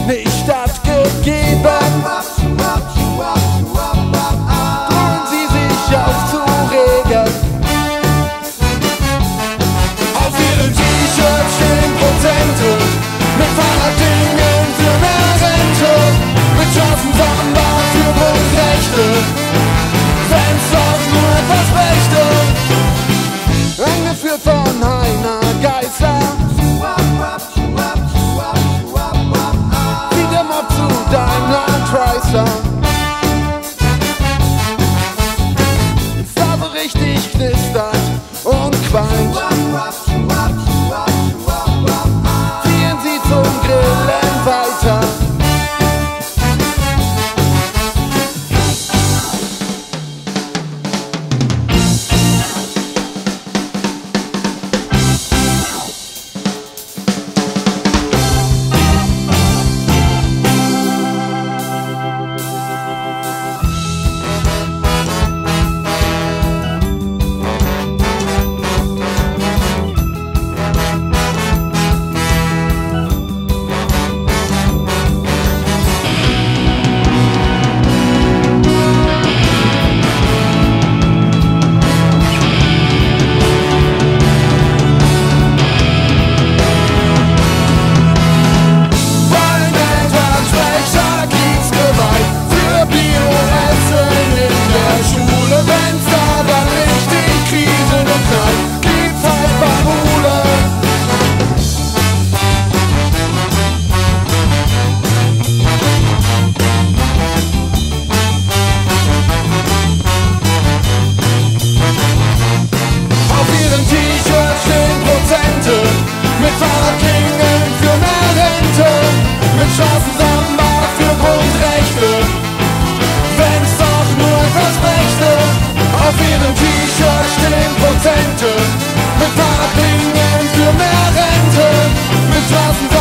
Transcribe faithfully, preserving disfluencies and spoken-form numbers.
nicht stattgegeben. Drohen sie sich aufzuregen. Auf ihren T-Shirts stehen Prozente mit Fahrraddingen für mehr Rente, mit Straßensamba für Grundrechte, wenn's doch nur etwas brächte. Angeführt von Heiner Geißler, wie der Mob zu Daimler Chrysler. Es da so richtig knistert und qualmt, ziehen sie zum Grillen weiter. Mit Fahrradklingen für mehr Rente, mit Straßensamba für Grundrechte, wenn's doch nur etwas brächte. Auf ihren T-Shirts stehen Prozente, mit Fahrradklingen für mehr Rente, mit Straßensamba